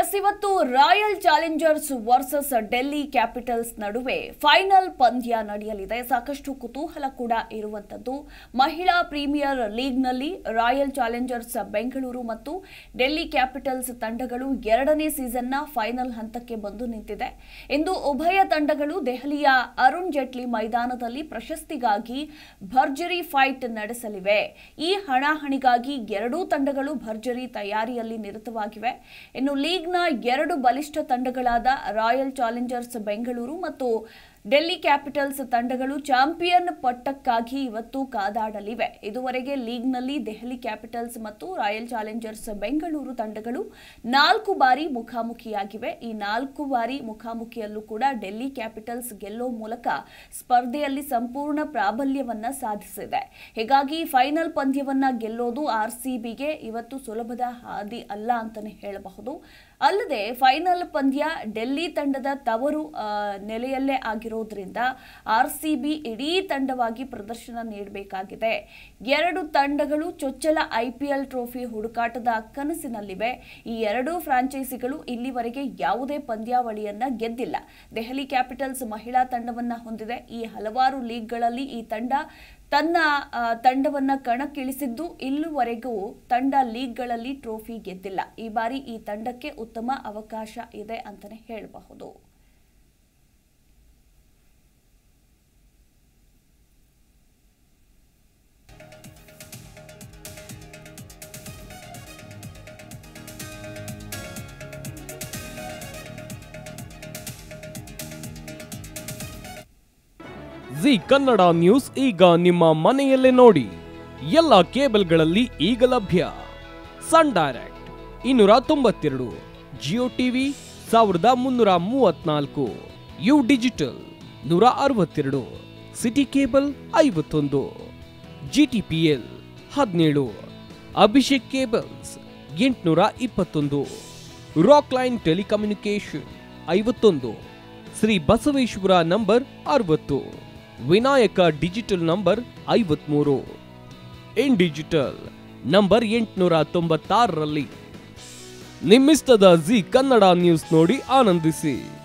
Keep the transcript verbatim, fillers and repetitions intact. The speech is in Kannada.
ಎಸ್ ಇವತ್ತು Royal Challengers versus Delhi Capitals ನಡುವೆ ಫೈನಲ್ ಪಂದ್ಯ ನಡೆಯಲಿದೆ. ಸಾಕಷ್ಟು ಕುತೂಹಲ ಕೂಡ ಇರುವಂತದ್ದು. ಮಹಿಳಾ ಪ್ರೀಮಿಯರ್ ಲೀಗ್ನಲ್ಲಿ ರಾಯಲ್ ಚಾಲೆಂಜರ್ಸ್ ಬೆಂಗಳೂರು ಮತ್ತು ಡೆಲ್ಲಿ ಕ್ಯಾಪಿಟಲ್ಸ್ ತಂಡಗಳು ಎರಡನೇ ಸೀಸನ್ನ ಫೈನಲ್ ಹಂತಕ್ಕೆ ಬಂದು ನಿಂತಿದೆ. ಇಂದು ಉಭಯ ತಂಡಗಳು ದೆಹಲಿಯ ಅರುಣ್ ಜೇಟ್ಲಿ ಮೈದಾನದಲ್ಲಿ ಪ್ರಶಸ್ತಿಗಾಗಿ ಭರ್ಜರಿ ಫೈಟ್ ನಡೆಸಲಿವೆ. ಈ ಹಣಾಹಣಿಗಾಗಿ ಎರಡೂ ತಂಡಗಳು ಭರ್ಜರಿ ತಯಾರಿಯಲ್ಲಿ ನಿರತವಾಗಿವೆ. ಇನ್ನು ಲೀಗ್ನ ಎರಡು ಬಲಿಷ್ಠ ತಂಡಗಳಾದ ರಾಯಲ್ ಚಾಲೆಂಜರ್ಸ್ ಬೆಂಗಳೂರು ಮತ್ತು ಡೆಲ್ಲಿ ಕ್ಯಾಪಿಟಲ್ಸ್ ತಂಡಗಳು ಚಾಂಪಿಯನ್ ಪಟ್ಟಕ್ಕಾಗಿ ಇವತ್ತು ಕಾದಾಡಲಿವೆ. ಇದುವರೆಗೆ ಲೀಗ್ನಲ್ಲಿ ದೆಹಲಿ ಕ್ಯಾಪಿಟಲ್ಸ್ ಮತ್ತು ರಾಯಲ್ ಚಾಲೆಂಜರ್ಸ್ ಬೆಂಗಳೂರು ತಂಡಗಳು ನಾಲ್ಕು ಬಾರಿ ಮುಖಾಮುಖಿಯಾಗಿವೆ. ಈ ನಾಲ್ಕು ಬಾರಿ ಮುಖಾಮುಖಿಯಲ್ಲೂ ಕೂಡ ಡೆಲ್ಲಿ ಕ್ಯಾಪಿಟಲ್ಸ್ ಗೆಲ್ಲೋ ಮೂಲಕ ಸ್ಪರ್ಧೆಯಲ್ಲಿ ಸಂಪೂರ್ಣ ಪ್ರಾಬಲ್ಯವನ್ನ ಸಾಧಿಸಿದೆ. ಹೀಗಾಗಿ ಫೈನಲ್ ಪಂದ್ಯವನ್ನ ಗೆಲ್ಲೋದು ಆರ್ಸಿಬಿಗೆ ಇವತ್ತು ಸುಲಭದ ಹಾದಿ ಅಲ್ಲ ಅಂತಾನೆ ಹೇಳಬಹುದು. ಅಲ್ಲದೆ ಫೈನಲ್ ಪಂದ್ಯ ಡೆಲ್ಲಿ ತಂಡದ ತವರು ನೆಲೆಯಲ್ಲೇ ಆಗಿರೋದ್ರಿಂದ ಆರ್ಸಿಬಿ ಇಡೀ ತಂಡವಾಗಿ ಪ್ರದರ್ಶನ ನೀಡಬೇಕಾಗಿದೆ. ಎರಡು ತಂಡಗಳು ಚೊಚ್ಚಲ ಐಪಿಎಲ್ ಟ್ರೋಫಿ ಹುಡುಕಾಟದ ಕನಸಿನಲ್ಲಿವೆ. ಈ ಎರಡೂ ಫ್ರಾಂಚೈಸಿಗಳು ಇಲ್ಲಿವರೆಗೆ ಯಾವುದೇ ಪಂದ್ಯಾವಳಿಯನ್ನ ಗೆದ್ದಿಲ್ಲ. ದೆಹಲಿ ಕ್ಯಾಪಿಟಲ್ಸ್ ಮಹಿಳಾ ತಂಡವನ್ನ ಹೊಂದಿದೆ. ಈ ಹಲವಾರು ಲೀಗ್ಗಳಲ್ಲಿ ಈ ತಂಡ ತನ್ನ ತಂಡವನ್ನ ಕಣಕ್ಕಿಳಿಸಿದ್ದು ಇಲ್ಲಿವರೆಗೂ ತಂಡ ಲೀಗ್ಗಳಲ್ಲಿ ಟ್ರೋಫಿ ಗೆದ್ದಿಲ್ಲ. ಈ ಬಾರಿ ಈ ತಂಡಕ್ಕೆ ಉತ್ತಮ ಅವಕಾಶ ಇದೆ ಅಂತಾನೆ ಹೇಳಬಹುದು. ಜಿ ಕನ್ನಡ ನ್ಯೂಸ್ ಈಗ ನಿಮ್ಮ ಮನೆಯಲ್ಲೇ ನೋಡಿ. ಎಲ್ಲ ಕೇಬಲ್ಗಳಲ್ಲಿ ಈಗ ಲಭ್ಯ. ಸನ್ ಡೈರೆಕ್ಟ್ ಇನ್ನೂರ ತೊಂಬತ್ತೆರಡು, ಜಿಯೋ ಟಿವಿ ಸಾವಿರದ ಮುನ್ನೂರ ಮೂವತ್ನಾಲ್ಕು, ಯು ಡಿಜಿಟಲ್ ನೂರ ಅರವತ್ತೆರಡು, ಸಿಟಿ ಕೇಬಲ್ ಐವತ್ತೊಂದು, ಜಿಟಿಪಿಎಲ್ ಹದಿನೇಳು, ಅಭಿಷೇಕ್ ಕೇಬಲ್ಸ್ ಎಂಟುನೂರ ಇಪ್ಪತ್ತೊಂದು, ರಾಕ್ ಲೈನ್ ಟೆಲಿಕಮ್ಯುನಿಕೇಶನ್ ಐವತ್ತೊಂದು, ಶ್ರೀ ಬಸವೇಶ್ವರ ನಂಬರ್ ಅರವತ್ತು, ವಿನಾಯಕ ಡಿಜಿಟಲ್ ನಂಬರ್ ಐವತ್ಮೂರು, ಇನ್ ಡಿಜಿಟಲ್ ನಂಬರ್ ಎಂಟುನೂರ ತೊಂಬತ್ತಾರರಲ್ಲಿ. ನಿಮ್ಮಿಸ್ತದ ಜಿ ಕನ್ನಡ ನ್ಯೂಸ್ ನೋಡಿ ಆನಂದಿಸಿ.